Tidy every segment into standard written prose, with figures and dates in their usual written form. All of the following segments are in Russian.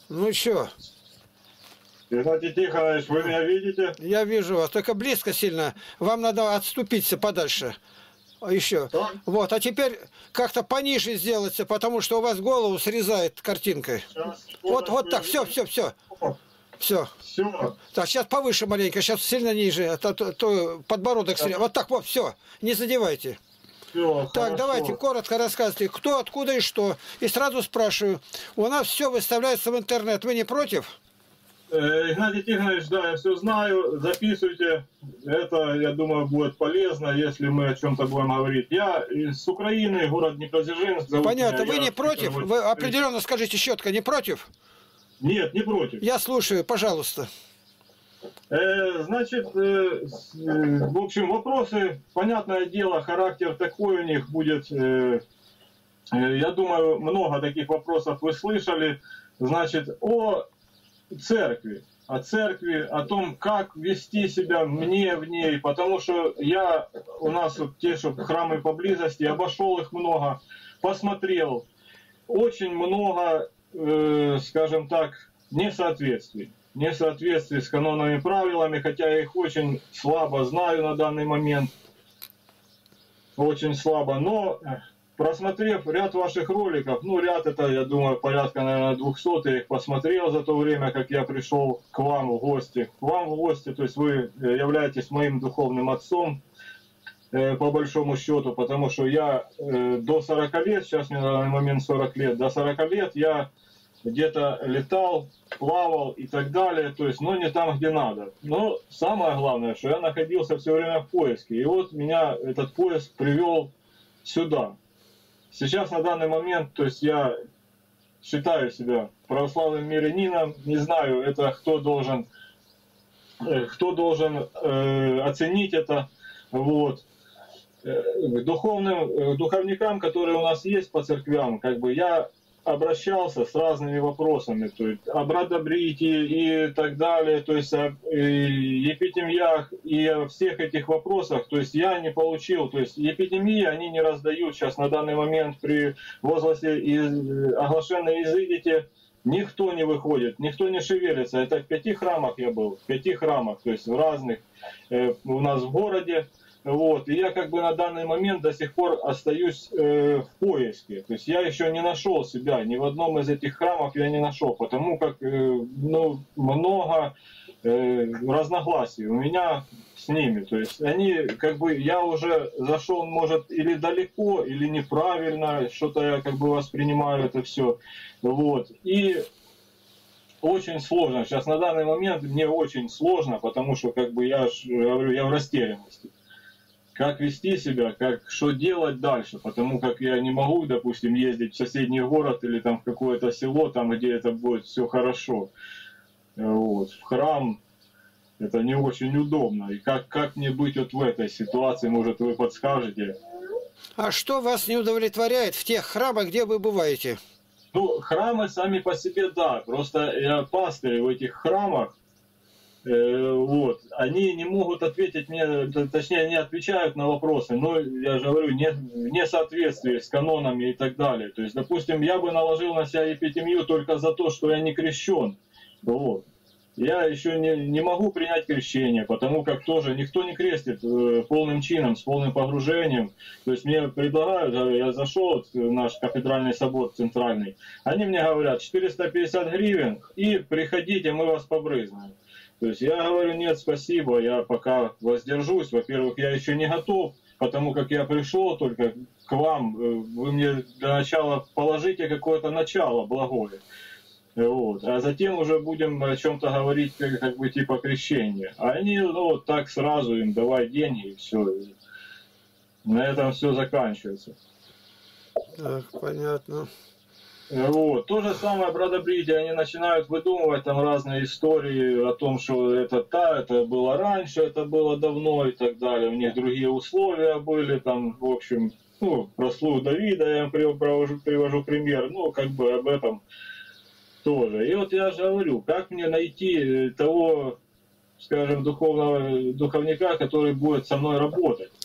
Ну что? Игнатий Тихонович, вы меня видите? Я вижу вас, только близко сильно. Вам надо отступиться подальше. Еще. Так. Вот, а теперь как-то пониже сделаться, потому что у вас голову срезает картинкой. Сейчас, Вот так, все. Все. Все. Так, сейчас повыше маленько, сейчас сильно ниже, то подбородок сильно. Вот так, вот, все, не задевайте. Все, Так, давайте коротко рассказывайте, кто, откуда и что. И сразу спрашиваю, у нас все выставляется в интернет, вы не против? Игнатий Тихонович, да, я все знаю, записывайте. Это, я думаю, будет полезно, если мы о чем-то будем говорить. Я с Украины, город Днепродзержинск. Понятно, вы не против? Вы определенно скажите четко, не против? Нет, не против. Я слушаю, пожалуйста. Значит, в общем, вопросы, понятное дело, характер такой у них будет. Я думаю, много таких вопросов вы слышали. Значит, о церкви, о том, как вести себя мне в ней, потому что у нас вот те, что храмы поблизости, обошел их много, посмотрел, очень много, скажем так, несоответствий с канонами, правилами, хотя я их очень слабо знаю на данный момент, очень слабо, но просмотрев ряд ваших роликов, ну ряд это, я думаю, порядка, наверное, 200, я их посмотрел за то время, как я пришел к вам в гости. К вам в гости, то есть вы являетесь моим духовным отцом, по большому счету, потому что я до 40 лет, сейчас мне на данный момент 40 лет, до 40 лет я где-то летал, плавал и так далее, то есть, но не там, где надо. Но самое главное, что я находился все время в поиске, и вот меня этот поиск привел сюда. Сейчас на данный момент, то есть я считаю себя православным мирянином, не знаю, это кто должен оценить это, вот. К духовникам, которые у нас есть по церквям, как бы я обращался с разными вопросами, то есть о братобритии и так далее, то есть о епитемьях и о всех этих вопросах, то есть я не получил, то есть епитемии они не раздают сейчас на данный момент при возгласе оглашенной изыдите, никто не выходит, никто не шевелится, это в 5 храмах я был, в 5 храмах, то есть в разных у нас в городе. Вот, и я как бы на данный момент до сих пор остаюсь в поиске. То есть я еще не нашел себя, ни в одном из этих храмов я не нашел, потому как много разногласий у меня с ними. То есть они как бы, я уже зашел, может, или далеко, или неправильно, что-то я как бы воспринимаю это все. Вот. И очень сложно. Сейчас на данный момент мне очень сложно, потому что как бы я говорю, я в растерянности. Как вести себя, что делать дальше, потому как я не могу, допустим, ездить в соседний город или там в какое-то село, там, где это будет все хорошо. Вот. В храм это не очень удобно. И как мне быть вот в этой ситуации, может, вы подскажете? А что вас не удовлетворяет в тех храмах, где вы бываете? Ну, храмы сами по себе, да. Просто я пастырь в этих храмах, вот, они не могут ответить мне, точнее, они отвечают на вопросы, но, я же говорю, в несоответствии с канонами и так далее. То есть, допустим, я бы наложил на себя епитемию только за то, что я не крещен. Вот. Я еще не могу принять крещение, потому как тоже никто не крестит полным чином, с полным погружением. То есть мне предлагают, я зашел в наш кафедральный собор центральный, они мне говорят 450 гривен и приходите, мы вас побрызгаем. То есть я говорю, нет, спасибо, я пока воздержусь. Во-первых, я еще не готов, потому как я пришел только к вам. Вы мне для начала положите какое-то начало благое. Вот. А затем уже будем о чем-то говорить, как бы типа крещения. А они, вот так сразу им давай деньги и все. И на этом все заканчивается. Так, понятно. Вот. То же самое братобритие, они начинают выдумывать там разные истории о том, что это было раньше, это было давно и так далее. У них другие условия были, там, в общем, про слух Давида я привожу пример, как бы об этом тоже. И вот я же говорю, как мне найти того, скажем, духовника, который будет со мной работать.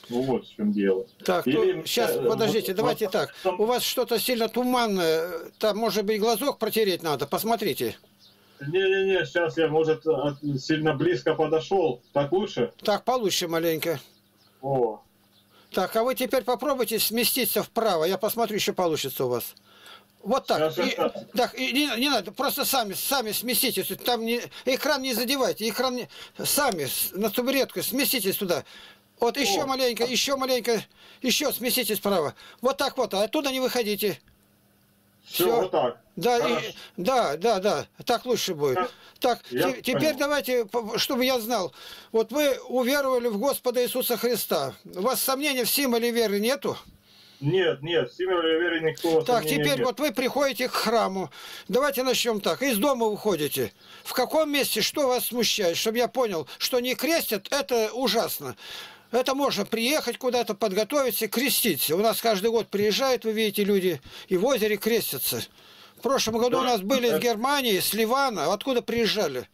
Ну, вот в чем дело. Так, сейчас, подождите, давайте так. У вас что-то сильно туманное, там, может быть, глазок протереть надо, посмотрите. Не-не-не, сейчас я, может, сильно близко подошел. Так лучше? Так, получше маленько. О. Так, а вы теперь попробуйте сместиться вправо, я посмотрю, еще получится у вас. Вот так. Так, не надо, просто сами сместитесь. Там экран не задевайте, сами на табуретку сместитесь туда. Вот еще маленько, еще сместитесь вправо. Вот так вот, а оттуда не выходите. Все, вот так. Да, да, так лучше будет. Так, теперь давайте, чтобы я знал. Вот вы уверовали в Господа Иисуса Христа. У вас сомнений в символе веры нету? Нет, в символе веры никто. Так, теперь нет. Вот вы приходите к храму. Давайте начнем так. Из дома уходите. В каком месте, что вас смущает? Чтобы я понял, что не крестят, это ужасно. Это можно приехать куда-то, подготовиться, креститься. У нас каждый год приезжают, вы видите, люди и в озере крестятся. В прошлом году у нас были из Германии, с Ливана. Откуда приезжали?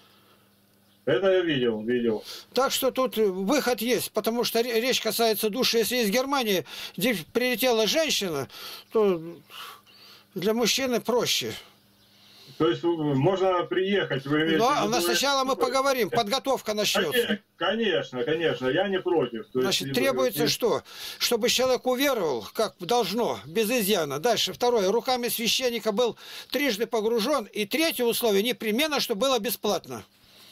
Это я видел. Так что тут выход есть, потому что речь касается души. Если из Германии где прилетела женщина, то для мужчины проще. То есть можно приехать. Но сначала мы поговорим, подготовка начнется. Конечно, я не против. Значит, требуется что? Чтобы человек уверовал, как должно, без изъяна. Дальше, второе, руками священника был трижды погружен. И третье условие, непременно, чтобы было бесплатно.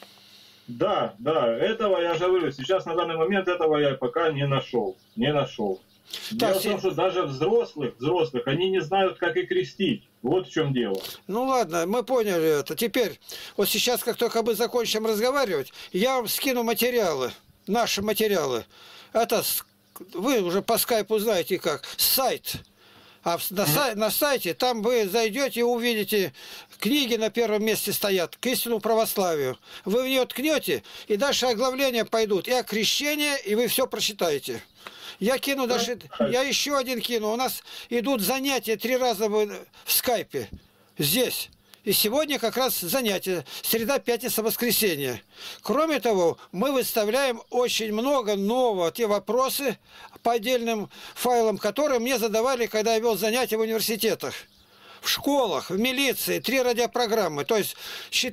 Да, этого я же говорю. Сейчас на данный момент этого я пока не нашел. Дело в том, что даже взрослых, они не знают, как и крестить. Вот в чем дело. Ну ладно, мы поняли это. Теперь, вот сейчас, как только мы закончим разговаривать, я вам скину материалы, наши материалы. Это вы уже по скайпу знаете как, сайт. А на сайте там вы зайдете и увидите, книги на первом месте стоят, к истинному православию. Вы в нее ткнете, и дальше оглавления пойдут, и окрещение, и вы все прочитаете. Я кину даже, я еще один кину. У нас идут занятия 3 раза в скайпе, здесь. И сегодня как раз занятия, среда, пятница, воскресенье. Кроме того, мы выставляем очень много нового, те вопросы по отдельным файлам, которые мне задавали, когда я вел занятия в университетах, в школах, в милиции, 3 радиопрограммы. То есть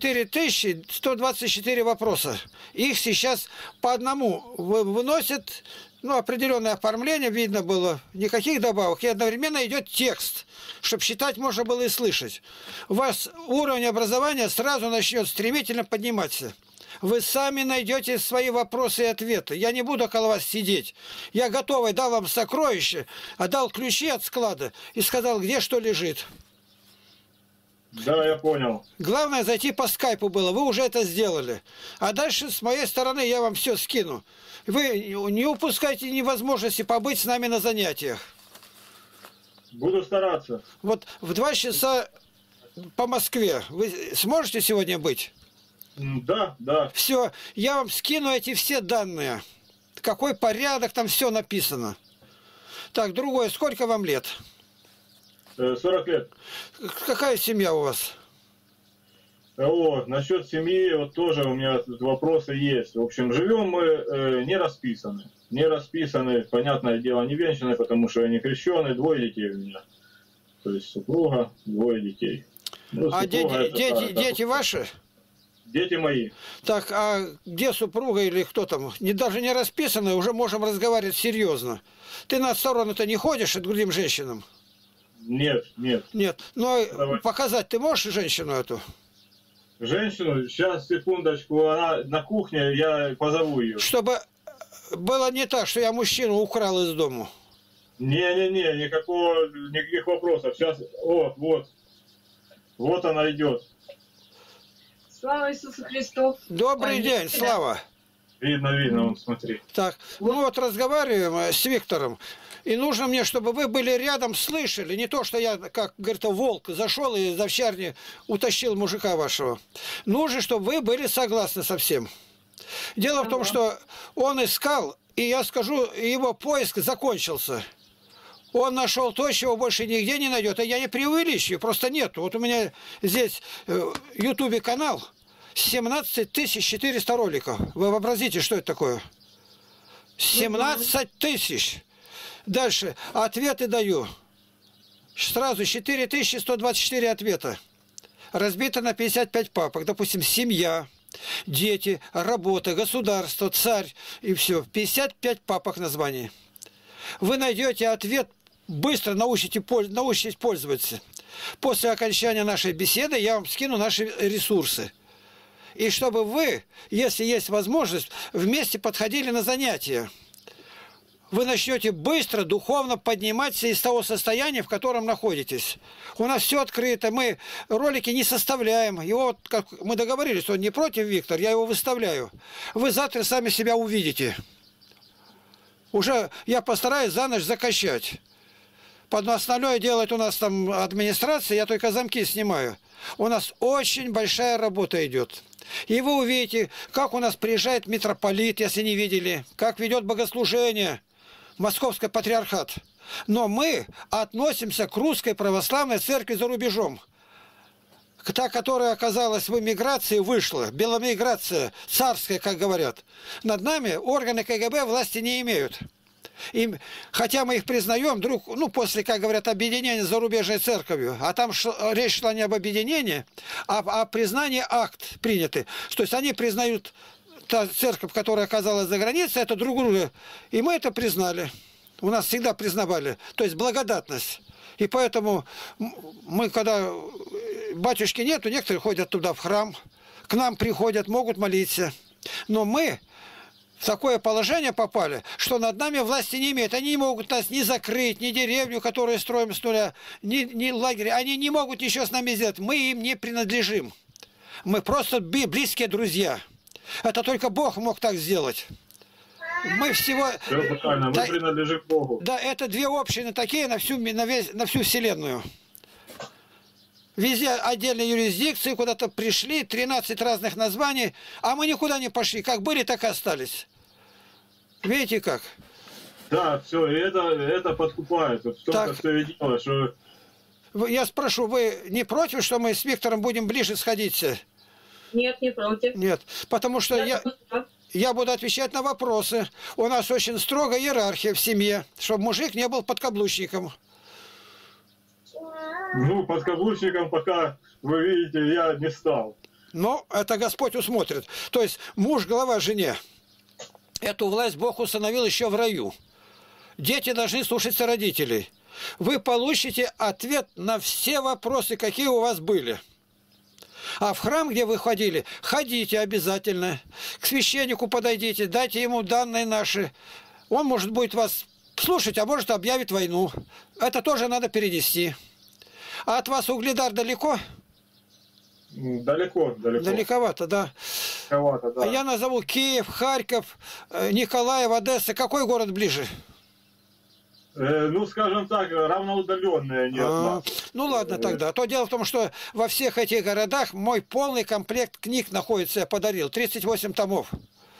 4124 вопроса. Их сейчас по одному выносят, определенное оформление, видно было, никаких добавок. И одновременно идет текст, чтобы читать можно было и слышать. У вас уровень образования сразу начнет стремительно подниматься. Вы сами найдете свои вопросы и ответы. Я не буду около вас сидеть. Я готовый дал вам сокровище, отдал ключи от склада и сказал, где что лежит. Да, я понял. Главное, зайти по скайпу было. Вы уже это сделали. А дальше, с моей стороны, я вам все скину. Вы не упускайте невозможности побыть с нами на занятиях. Буду стараться. Вот в 2 часа по Москве вы сможете сегодня быть? Да. Все, я вам скину эти все данные. Какой порядок, там все написано. Так, другое, сколько вам лет? 40 лет. Какая семья у вас? Насчет семьи вот тоже у меня вопросы есть. В общем, живем мы не расписаны. Не расписаны, понятное дело, не венчаны, потому что я не крещеный, 2 детей у меня. То есть супруга, 2 детей. А дети ваши? Дети мои. Так, а где супруга или кто там? Даже не расписаны, уже можем разговаривать серьезно. Ты на сторону-то не ходишь к другим женщинам? Нет. Нет. Но показать ты можешь женщину эту? Женщину? Сейчас, секундочку, она на кухне, я позову ее. Чтобы было не так, что я мужчину украл из дому. Не, никаких вопросов. Сейчас, вот она идет. Слава Иисусу Христу! Добрый день, Слава! Видно, вон, смотри. Так, разговариваем с Виктором. И нужно мне, чтобы вы были рядом, слышали. Не то, что я, как говорит, волк, зашел и из овчарни утащил мужика вашего. Нужно, чтобы вы были согласны со всем. Дело в том, что он искал, и я скажу, его поиск закончился. Он нашел то, чего больше нигде не найдет. А я не преувеличиваю, просто нету. Вот у меня здесь в Ютубе канал, 17 400 роликов. Вы вообразите, что это такое? 17 тысяч. Дальше. Ответы даю. Сразу 4124 ответа. Разбито на 55 папок. Допустим, семья, дети, работа, государство, царь и все. 55 папок названий. Вы найдете ответ, быстро научитесь пользоваться. После окончания нашей беседы я вам скину наши ресурсы. И чтобы вы, если есть возможность, вместе подходили на занятия. Вы начнете быстро, духовно подниматься из того состояния, в котором находитесь. У нас все открыто, мы ролики не составляем. Его, вот, как мы договорились, он не против, Виктор, я его выставляю. Вы завтра сами себя увидите. Уже я постараюсь за ночь закачать. Под остальное делает у нас там администрация, я только замки снимаю. У нас очень большая работа идет. И вы увидите, как у нас приезжает митрополит, если не видели, как ведет богослужение Московский патриархат. Но мы относимся к русской православной церкви за рубежом. Та, которая оказалась в эмиграции, вышла. Беломиграция, царская, как говорят. Над нами органы КГБ власти не имеют. Хотя мы их признаем, вдруг, после, как говорят, объединения с зарубежной церковью, а там речь шла не об объединении, а о признании акт приняты. То есть они признают та церковь, которая оказалась за границей, это друг друга. И мы это признали. У нас всегда признавали. То есть благодатность. И поэтому мы, когда батюшки нету, некоторые ходят туда в храм, к нам приходят, могут молиться. Но мы в такое положение попали, что над нами власти не имеют. Они не могут нас ни закрыть, ни деревню, которую строим с нуля, ни лагерь. Они не могут ничего с нами сделать. Мы им не принадлежим. Мы просто близкие друзья. Это только Бог мог так сделать. Мы всего... Все правильно, мы принадлежим Богу. Да, это две общины такие на всю Вселенную. Везде отдельные юрисдикции, куда-то пришли, 13 разных названий, а мы никуда не пошли. Как были, так и остались. Видите как? Да, все, и это подкупает. Вот в том-то все и дело, что... Я спрошу, вы не против, что мы с Виктором будем ближе сходиться? Нет, не против. Нет, потому что я буду отвечать на вопросы. У нас очень строгая иерархия в семье, чтобы мужик не был подкаблучником. Подкаблучником пока, вы видите, я не стал. Но это Господь усмотрит. То есть муж голова жене. Эту власть Бог установил еще в раю. Дети должны слушаться родителей. Вы получите ответ на все вопросы, какие у вас были. А в храм, где вы ходили, ходите обязательно. К священнику подойдите, дайте ему данные наши. Он, может, будет вас слушать, а может, объявит войну. Это тоже надо перенести. А от вас Угледар далеко? Далеко. Далековато, да. Далековато, да. А я назову Киев, Харьков, Николаев, Одесса. Какой город ближе? Скажем так, равноудаленные они от нас. Ну ладно тогда. То дело в том, что во всех этих городах мой полный комплект книг находится, я подарил. 38 томов.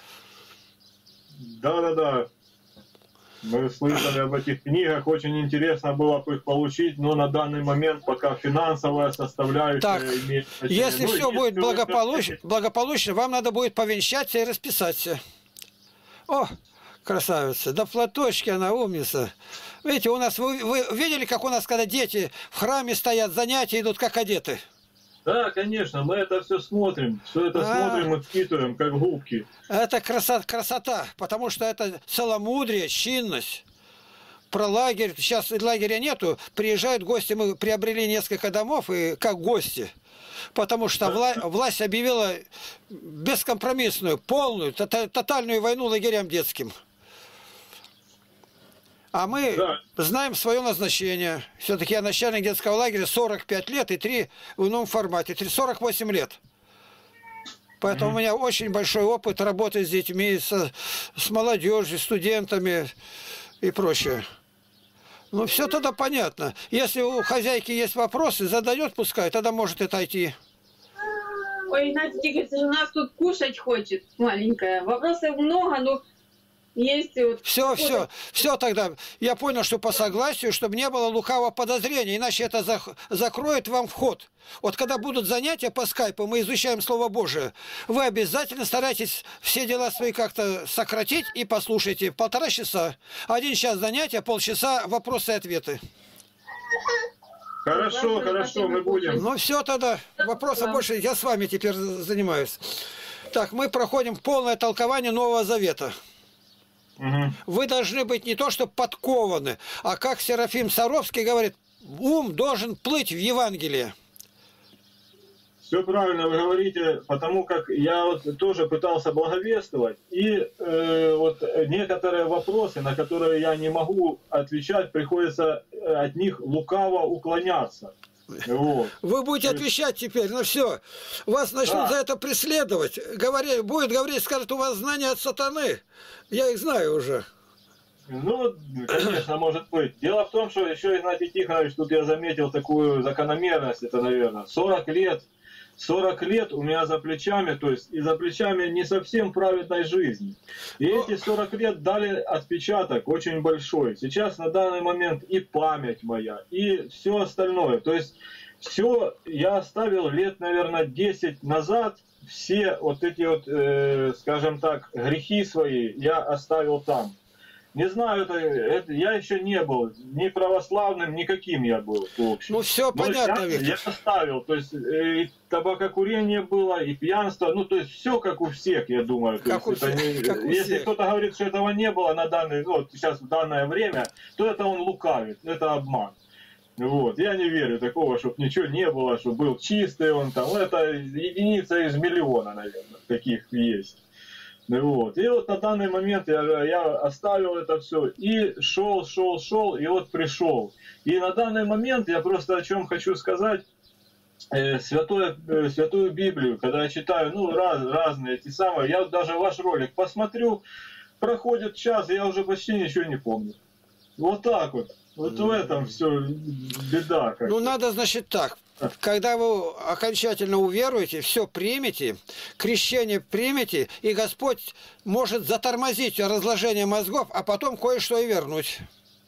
Да. Мы слышали об этих книгах, очень интересно было бы их получить, но на данный момент пока финансовая составляющая так, имеет... Если все будет благополучно, вам надо будет повенчаться и расписаться. О, красавица, да платочки она умница. Видите, у нас, вы видели, как у нас, когда дети в храме стоят, занятия идут, как одеты? Да, конечно, мы это все смотрим, смотрим и впитываем, как губки. Это красота, потому что это целомудрие, чинность. Про лагерь, сейчас лагеря нету, приезжают гости, мы приобрели несколько домов, и как гости. Потому что власть объявила бескомпромиссную, полную, тотальную войну лагерям детским. А мы знаем свое назначение. Все-таки я начальник детского лагеря 45 лет и 3 в ином формате. 48 лет. Поэтому у меня очень большой опыт работы с детьми, с молодежью, студентами и прочее. Ну, все тогда понятно. Если у хозяйки есть вопросы, задает, пускай, тогда может отойти. Ой, Игнатий Тихонович, у нас тут кушать хочет, маленькая. Вопросов много, но Есть вот... Все тогда. Я понял, что по согласию, чтобы не было лукавого подозрения, иначе это закроет вам вход. Вот когда будут занятия по скайпу, мы изучаем Слово Божие, вы обязательно старайтесь все дела свои как-то сократить и послушайте. 1,5 часа. 1 час занятия, полчаса вопросы и ответы. Хорошо, хорошо, мы будем. Ну все тогда. Вопросов больше. Я с вами теперь занимаюсь. Так, мы проходим полное толкование Нового Завета. Угу. Вы должны быть не то что подкованы, а как Серафим Саровский говорит, ум должен плыть в Евангелие. Все правильно вы говорите, потому как я вот тоже пытался благовествовать, и вот некоторые вопросы, на которые я не могу отвечать, приходится от них лукаво уклоняться. Вот. Вы будете отвечать теперь, ну все. Вас начнут за это преследовать. Будет говорить, скажут, у вас знания от сатаны. Я их знаю уже. Ну, конечно, может быть. Дело в том, что еще, Игнатий Тихонович, тут я заметил такую закономерность, это, наверное, 40 лет у меня за плечами, то есть и за плечами не совсем праведной жизни. И эти 40 лет дали отпечаток очень большой. Сейчас на данный момент и память моя, и все остальное. То есть все я оставил лет, наверное, 10 назад, все вот эти вот, скажем так, грехи свои я оставил там. Не знаю, это я еще не был ни православным, никаким я был. В общем. Ну все понятно, Виктор. Я оставил, то есть и табакокурение было, и пьянство, ну то есть все как у всех, я думаю. Если кто-то говорит, что этого не было на данный, вот сейчас в данное время, то это он лукавит, это обман. Вот. Я не верю такого, чтобы ничего не было, чтобы был чистый он там. Это единица из миллиона, наверное, таких есть. Вот. И вот на данный момент я оставил это все и шел, и вот пришел. И на данный момент я просто о чем хочу сказать. Святую Библию, когда я читаю, ну, разные эти самые, я даже ваш ролик посмотрю, проходит час, и я уже почти ничего не помню. Вот так вот. Вот в этом все беда. Ну, надо, значит, так. Когда вы окончательно уверуете, все примете, крещение примете, и Господь может затормозить разложение мозгов, а потом кое-что и вернуть.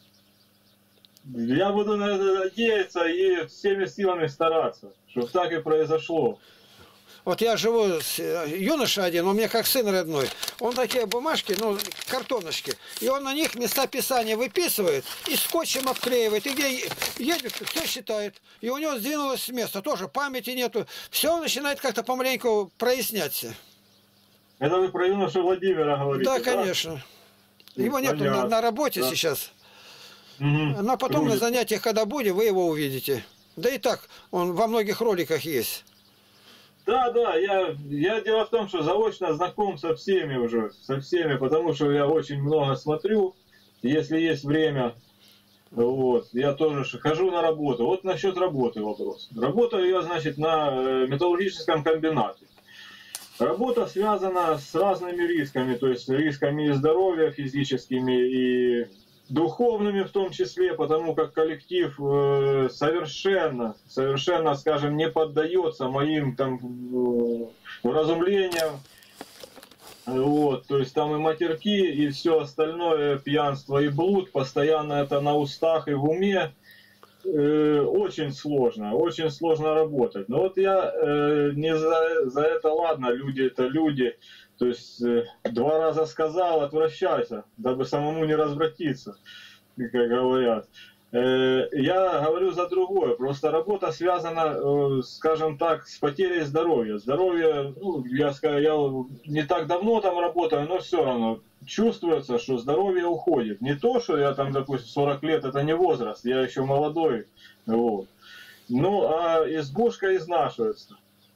Я буду надеяться и всеми силами стараться, чтобы так и произошло. Вот я живу с юношей один, он мне как сын родной. Он такие бумажки, ну, картоночки. И он на них места писания выписывает и скотчем обклеивает. И где едет, все считает. И у него сдвинулось с места. Тоже памяти нету. Все начинает как-то помаленьку проясняться. Это вы про юношу Владимира говорите? Да, конечно. Его нету на работе сейчас. Угу. Но потом на занятиях, когда будем, вы его увидите. Да и так, он во многих роликах есть. Да, я дело в том, что заочно знаком со всеми уже, потому что я очень много смотрю, если есть время, вот, я тоже хожу на работу. Вот насчет работы вопрос. Работаю я, значит, на металлургическом комбинате. Работа связана с разными рисками, то есть рисками здоровья физическими и духовными в том числе, потому как коллектив совершенно, скажем, не поддается моим там уразумлениям. Вот, то есть там и матерки, и все остальное, пьянство и блуд, постоянно это на устах и в уме. Очень сложно работать. Но вот я не за это, ладно, люди это люди. То есть 2 раза сказал, отвращайся, дабы самому не развратиться, как говорят. Я говорю за другое. Просто работа связана, скажем так, с потерей здоровья. Здоровье, ну, я не так давно там работаю, но все равно чувствуется, что здоровье уходит. Не то, что я там, допустим, 40 лет, это не возраст, я еще молодой. Вот. Ну, а избушка изнашивается.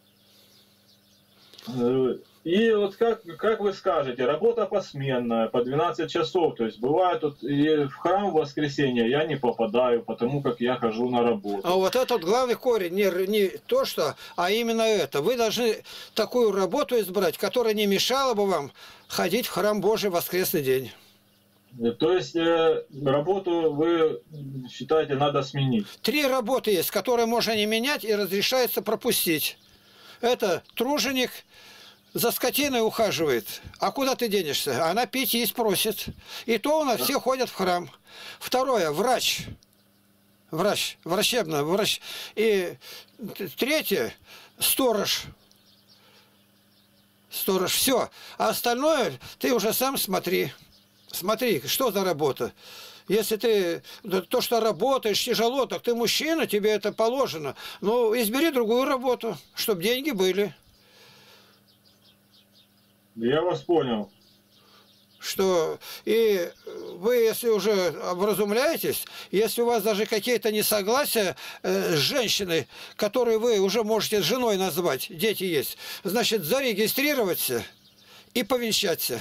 И вот как вы скажете, работа посменная, по 12 часов, то есть бывает тут и в храм в воскресенье я не попадаю, потому как я хожу на работу. А вот этот главный корень, не то что, а именно это. Вы должны такую работу избрать, которая не мешала бы вам ходить в храм Божий в воскресный день. То есть работу вы считаете надо сменить? 3 работы есть, которые можно не менять и разрешается пропустить. Это труженик, за скотиной ухаживает. А куда ты денешься? Она пить есть просит. И то у нас все ходят в храм. Второе, врач. Врачебный врач. И третье, сторож. Все. А остальное ты уже сам смотри. Смотри, что за работа. Если ты то, что работаешь тяжело, так ты мужчина, тебе это положено. Ну, избери другую работу, чтобы деньги были. Я вас понял. Что и вы, если уже образумляетесь, если у вас даже какие-то несогласия с женщиной, которую вы уже можете женой назвать, дети есть, значит, зарегистрироваться и повенчаться.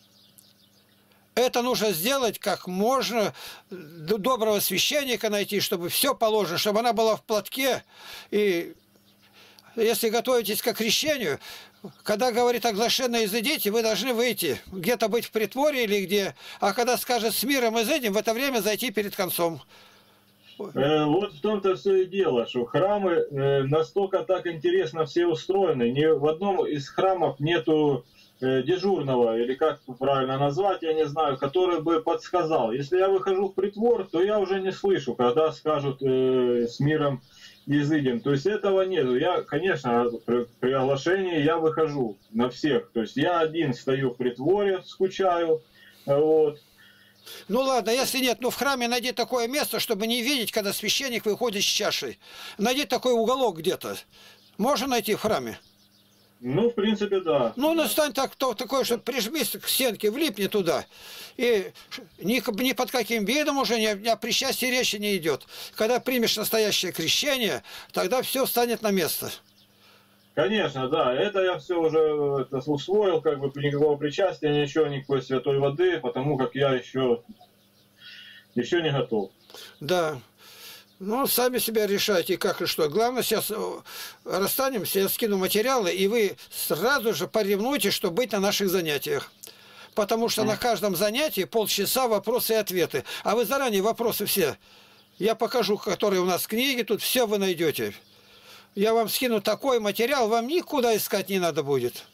Это нужно сделать как можно, доброго священника найти, чтобы все положено, чтобы она была в платке. И если готовитесь к крещению, когда говорит оглашенные изыдите, вы должны выйти, где-то быть в притворе или где. А когда скажет с миром изыдем, в это время зайти перед концом. Вот в том-то все и дело, что храмы настолько так интересно все устроены. Ни в одном из храмов нету дежурного, или как правильно назвать, я не знаю, который бы подсказал. Если я выхожу в притвор, то я уже не слышу, когда скажут с миром изыдем. То есть этого нету. Я, конечно, при оглашении я выхожу на всех. То есть я один стою в притворе, скучаю. Вот. Ну ладно, если нет, ну в храме найди такое место, чтобы не видеть, когда священник выходит с чашей. Найди такой уголок где-то. Можно найти в храме? Ну, в принципе, да. Ну, настань такой, что прижмись к стенке, влипни туда. И ни под каким видом уже о причастии речи не идет. Когда примешь настоящее крещение, тогда все встанет на место. Конечно, да. Это я все уже усвоил, как бы никакого причастия, ничего, никакой святой воды, потому как я еще не готов. Да. Ну, сами себя решайте, как и что. Главное, сейчас расстанемся, я скину материалы, и вы сразу же поревнуйте, чтобы быть на наших занятиях. Потому что на каждом занятии полчаса вопросы и ответы. А вы заранее вопросы все. Я покажу, которые у нас книги, тут все вы найдете. Я вам скину такой материал, вам никуда искать не надо будет.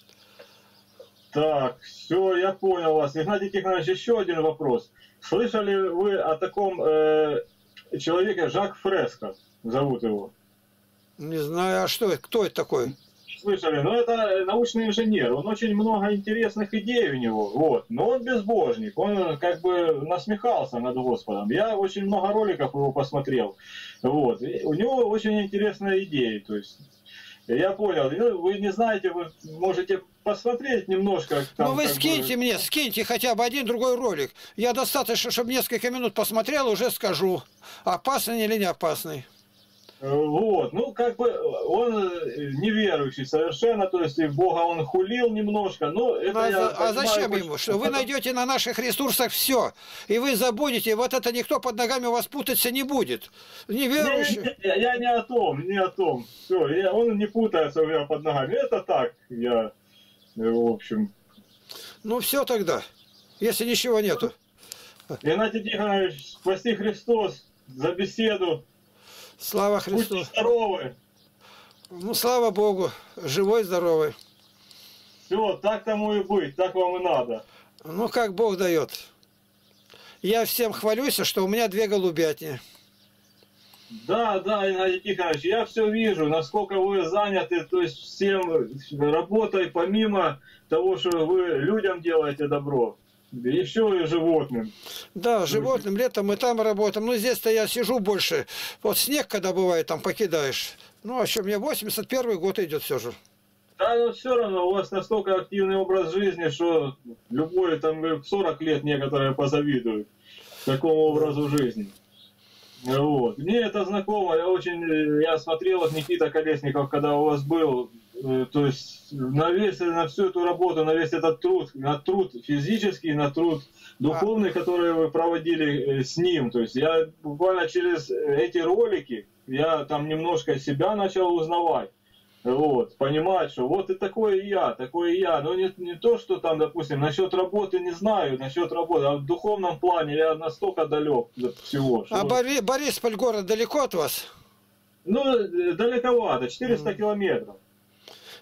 Так, все, я понял вас. Игнатий Тихонович, еще один вопрос. Слышали вы о таком человеке, Жак Фреско, зовут его? Не знаю, а что, кто это такой? Слышали, но это научный инженер, он очень много интересных идей у него, вот, но он безбожник, он как бы насмехался над Господом. Я очень много роликов его посмотрел, вот, и у него очень интересные идеи, то есть, я понял, вы не знаете, вы можете посмотреть немножко. Там, ну вы скиньте мне, скиньте хотя бы один другой ролик. Я достаточно, чтобы несколько минут посмотрел, уже скажу, опасный или не опасный. Вот, ну как бы он неверующий совершенно, то есть Бога он хулил немножко, но это а зачем ему? Что вы найдете на наших ресурсах все, и вы забудете, вот это никто под ногами у вас путаться не будет. Неверующий. Я не о том, все, он не путается у меня под ногами, это так, я, в общем. Ну все тогда, если ничего нету. Игнатий Тихонович, спаси Христос за беседу. Слава Христу. Будьте здоровы. Ну, слава Богу, живой, здоровый. Все, так тому и быть, так вам и надо. Ну, как Бог дает. Я всем хвалюсь, что у меня 2 голубятни. Да, Игнатий Тихонович, я все вижу, насколько вы заняты, то есть всем работой, помимо того, что вы людям делаете добро. Еще и животным. Да, животным, летом мы там работаем. Ну, здесь-то я сижу больше. Вот снег, когда бывает, там покидаешь. Ну, а что, мне 81 год идет все же. Да, но все равно у вас настолько активный образ жизни, что любой там в 40 лет некоторые позавидуют такому образу жизни. Вот. Мне это знакомо, я смотрел от Никита Колесников, когда у вас был, то есть на всю эту работу, на весь этот труд, на труд физический, на труд духовный, который вы проводили с ним. То есть я буквально через эти ролики, я там немножко себя начал узнавать. Вот, понимать, что вот и такой и я. Но не то, что там, допустим, насчет работы не знаю, насчет работы, а в духовном плане я настолько далек от всего. А Борисполь город далеко от вас? Ну, далековато, 400 километров.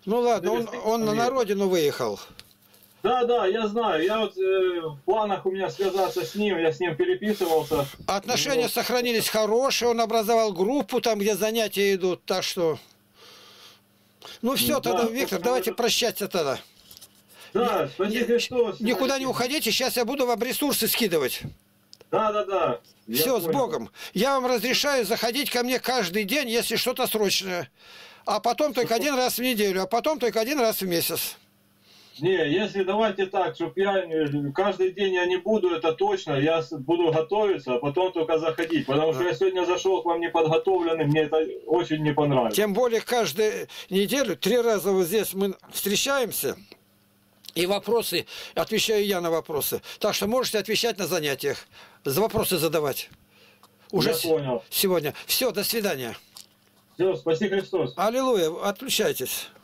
Ну ладно, он на родину выехал. Да, я знаю. Я вот в планах у меня связаться с ним, я с ним переписывался. Отношения Вот. сохранились хорошие, он образовал группу, там, где занятия идут, так что... Ну все, Да, тогда, Виктор, давайте прощаться тогда. Да, спасибо, Христос. Никуда не уходите, сейчас я буду вам ресурсы скидывать. Да. Я Все, с понял. Богом. Я вам разрешаю заходить ко мне каждый день, если что-то срочное. А потом только один раз в неделю, а потом только один раз в месяц. Не, если давайте так, чтобы я каждый день я не буду, это точно, я буду готовиться, а потом только заходить. Потому что я сегодня зашел к вам неподготовленный, мне это очень не понравилось. Тем более каждую неделю 3 раза вот здесь мы встречаемся. И вопросы, отвечаю я на вопросы. Так что можете отвечать на занятиях. Вопросы задавать. Уже Я понял. сегодня. Все, до свидания. Все, спаси Христос. Аллилуйя, отключайтесь.